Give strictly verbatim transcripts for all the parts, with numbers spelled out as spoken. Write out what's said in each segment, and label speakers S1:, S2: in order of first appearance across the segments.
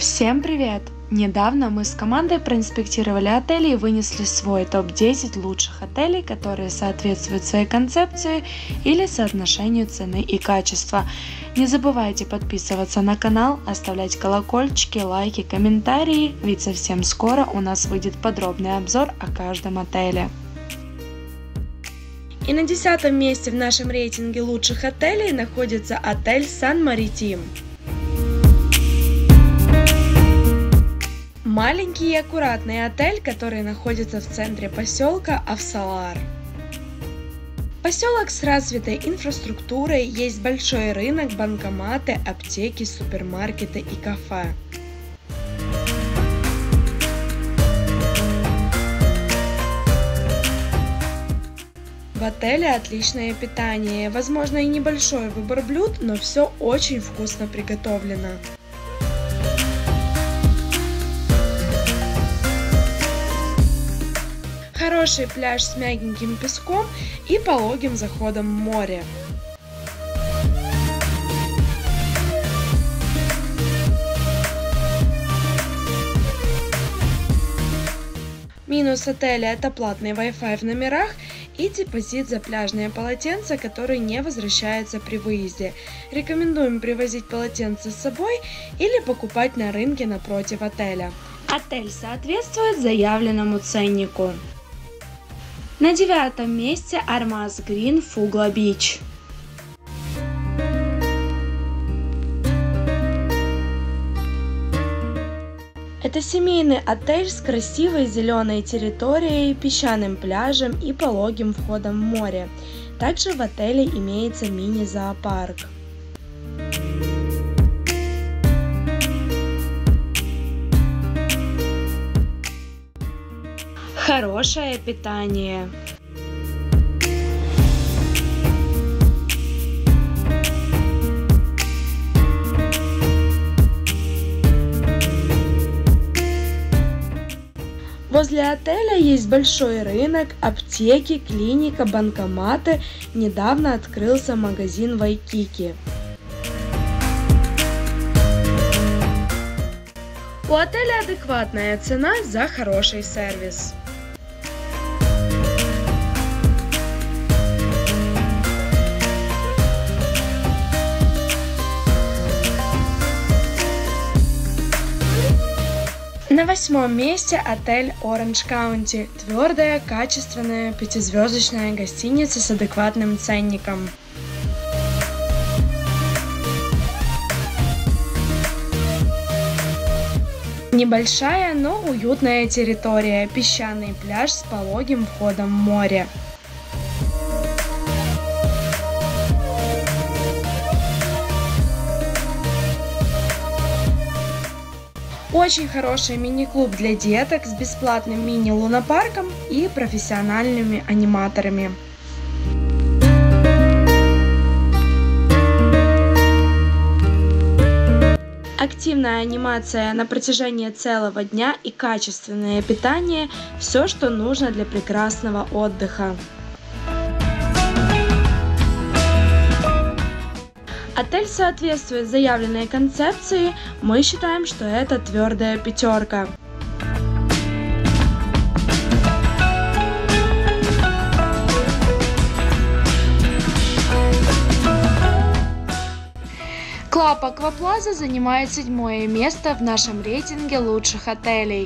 S1: Всем привет! Недавно мы с командой проинспектировали отели и вынесли свой топ десять лучших отелей, которые соответствуют своей концепции или соотношению цены и качества. Не забывайте подписываться на канал, оставлять колокольчики, лайки, комментарии, ведь совсем скоро у нас выйдет подробный обзор о каждом отеле. И на десятом месте в нашем рейтинге лучших отелей находится отель Сан-Маритим. Маленький и аккуратный отель, который находится в центре поселка Афсалар. Поселок с развитой инфраструктурой, есть большой рынок, банкоматы, аптеки, супермаркеты и кафе. В отеле отличное питание, возможно и небольшой выбор блюд, но все очень вкусно приготовлено. Хороший пляж с мягеньким песком и пологим заходом в море. Минус отеля — это платный Wi-Fi в номерах и депозит за пляжные полотенца, который не возвращается при выезде. Рекомендуем привозить полотенца с собой или покупать на рынке напротив отеля. Отель соответствует заявленному ценнику. На девятом месте Армаз Грин Фугла-Бич. Это семейный отель с красивой зеленой территорией, песчаным пляжем и пологим входом в море. Также в отеле имеется мини-зоопарк. Хорошее питание. Возле отеля есть большой рынок, аптеки, клиника, банкоматы. Недавно открылся магазин Вайкики. У отеля адекватная цена за хороший сервис. На восьмом месте отель Оранж Каунти. Твердая, качественная, пятизвездочная гостиница с адекватным ценником. Небольшая, но уютная территория, песчаный пляж с пологим входом в море. Очень хороший мини-клуб для деток с бесплатным мини-лунопарком и профессиональными аниматорами. Активная анимация на протяжении целого дня и качественное питание – все, что нужно для прекрасного отдыха. Отель соответствует заявленной концепции, мы считаем, что это твердая пятерка. Клаб Акваплаза занимает седьмое место в нашем рейтинге лучших отелей.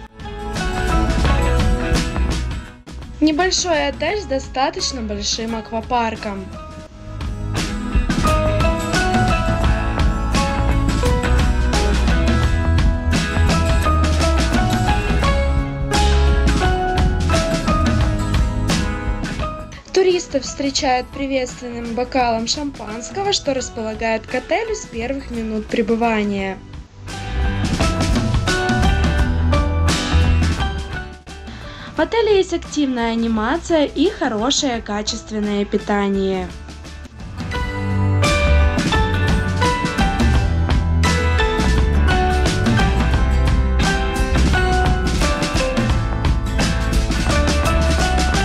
S1: Небольшой отель с достаточно большим аквапарком. Туристов встречают приветственным бокалом шампанского, что располагает к отелю с первых минут пребывания. В отеле есть активная анимация и хорошее качественное питание.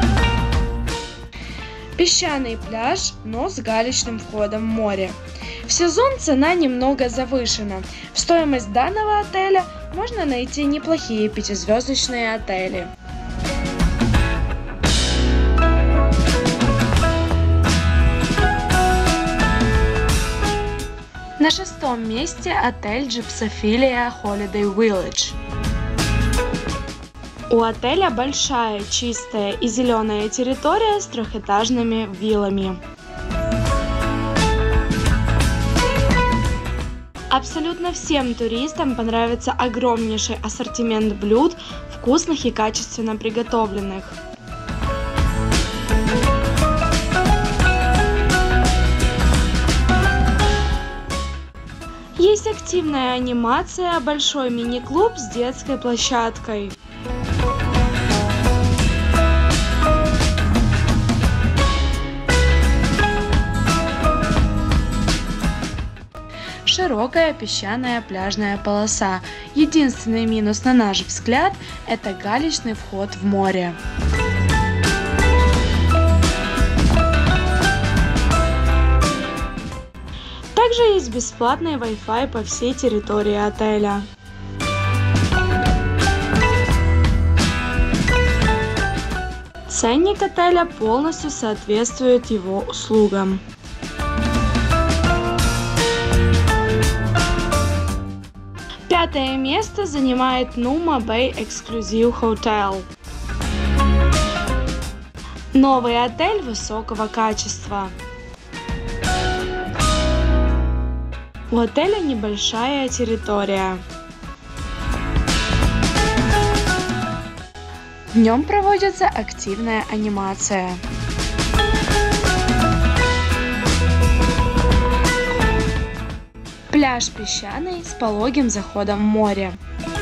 S1: Песчаный пляж, но с галечным входом в море. В сезон цена немного завышена. В стоимость данного отеля можно найти неплохие пятизвездочные отели. На шестом месте отель Gypsophilia Holiday Village. У отеля большая, чистая и зеленая территория с трехэтажными виллами. Абсолютно всем туристам понравится огромнейший ассортимент блюд, вкусных и качественно приготовленных. Есть активная анимация, большой мини-клуб с детской площадкой. Широкая песчаная пляжная полоса. Единственный минус, на наш взгляд, это галечный вход в море. Также есть бесплатный Wi-Fi по всей территории отеля. Ценник отеля полностью соответствует его услугам. Пятое место занимает Numa Bay Exclusive Hotel. Новый отель высокого качества. У отеля небольшая территория. В нем проводится активная анимация. Пляж песчаный с пологим заходом в море.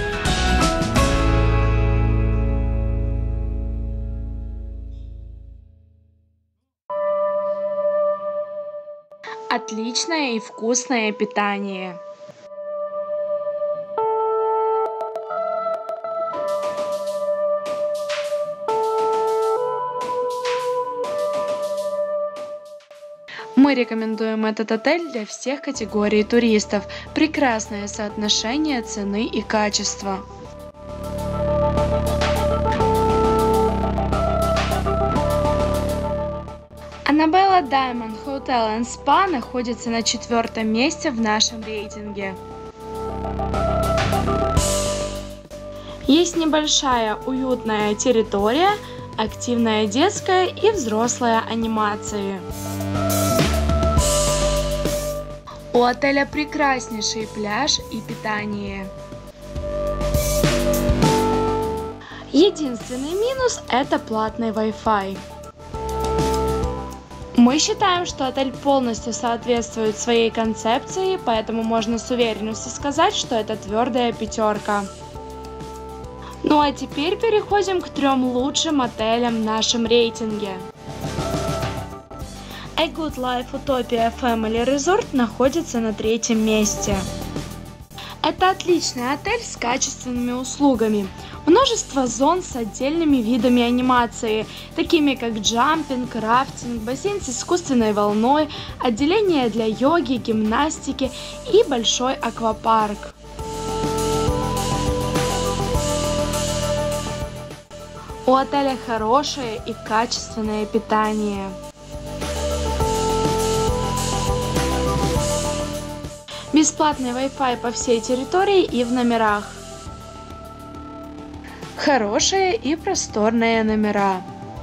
S1: Отличное и вкусное питание. Мы рекомендуем этот отель для всех категорий туристов. Прекрасное соотношение цены и качества. Annabella Diamond Hotel and Spa находится на четвертом месте в нашем рейтинге. Есть небольшая уютная территория, активная детская и взрослая анимации. У отеля прекраснейший пляж и питание. Единственный минус – это платный Wi-Fi. Мы считаем, что отель полностью соответствует своей концепции, поэтому можно с уверенностью сказать, что это твердая пятерка. Ну а теперь переходим к трем лучшим отелям в нашем рейтинге. A Good Life Utopia Family Resort находится на третьем месте. Это отличный отель с качественными услугами. Множество зон с отдельными видами анимации, такими как джампинг, рафтинг, бассейн с искусственной волной, отделение для йоги, гимнастики и большой аквапарк. У отеля хорошее и качественное питание. Бесплатный Wi-Fi по всей территории и в номерах. Хорошие и просторные номера.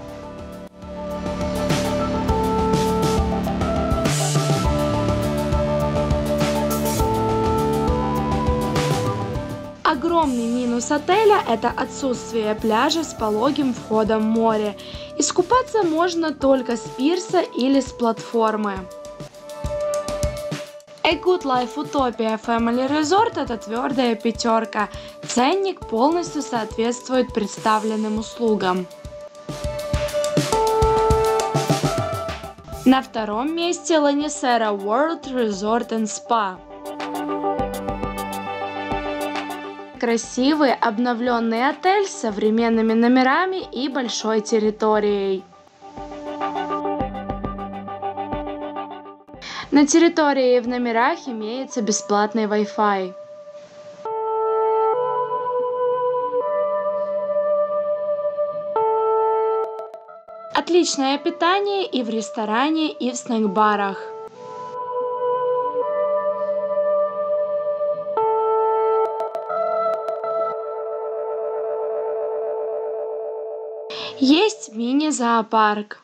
S1: Огромный минус отеля – это отсутствие пляжа с пологим входом в море. Искупаться можно только с пирса или с платформы. A Good Life Utopia Family Resort – это твердая пятерка. Ценник полностью соответствует представленным услугам. На втором месте Ланнисера World Resort and Spa. Красивый обновленный отель с современными номерами и большой территорией. На территории и в номерах имеется бесплатный Wi-Fi. Отличное питание и в ресторане, и в снэк-барах. Есть мини-зоопарк.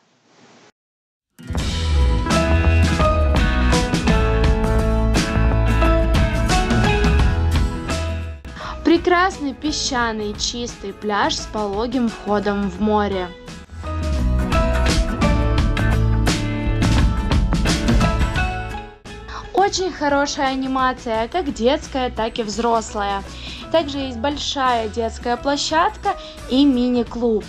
S1: Прекрасный песчаный чистый пляж с пологим входом в море. Очень хорошая анимация, как детская, так и взрослая. Также есть большая детская площадка и мини-клуб.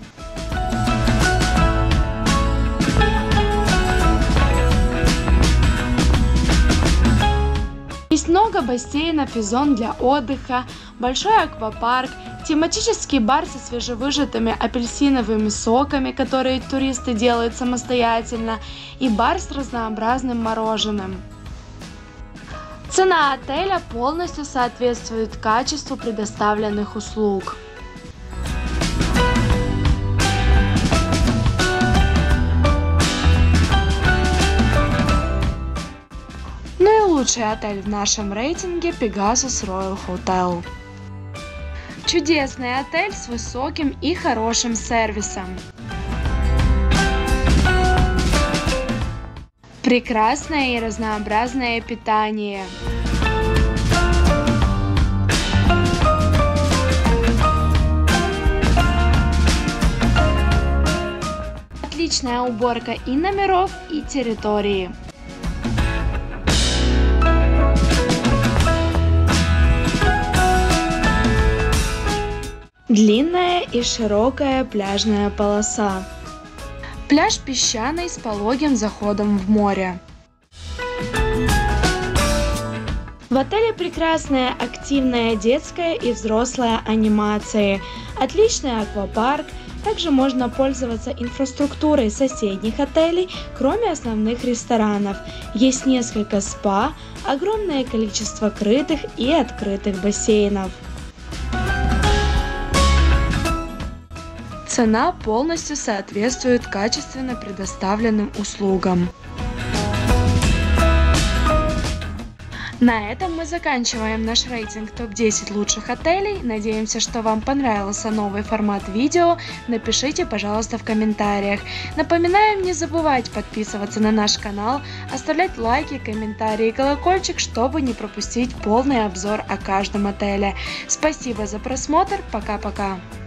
S1: Есть много бассейнов и зон для отдыха, большой аквапарк, тематический бар со свежевыжатыми апельсиновыми соками, которые туристы делают самостоятельно, и бар с разнообразным мороженым. Цена отеля полностью соответствует качеству предоставленных услуг. Лучший отель в нашем рейтинге – Pegasus Royal Hotel. Чудесный отель с высоким и хорошим сервисом. Прекрасное и разнообразное питание. Отличная уборка и номеров, и территории. Длинная и широкая пляжная полоса. Пляж песчаный с пологим заходом в море. В отеле прекрасная активная детская и взрослая анимации, отличный аквапарк, также можно пользоваться инфраструктурой соседних отелей, кроме основных ресторанов. Есть несколько спа, огромное количество крытых и открытых бассейнов. Цена полностью соответствует качественно предоставленным услугам. На этом мы заканчиваем наш рейтинг топ десять лучших отелей. Надеемся, что вам понравился новый формат видео. Напишите, пожалуйста, в комментариях. Напоминаем, не забывать подписываться на наш канал, оставлять лайки, комментарии и колокольчик, чтобы не пропустить полный обзор о каждом отеле. Спасибо за просмотр. Пока-пока.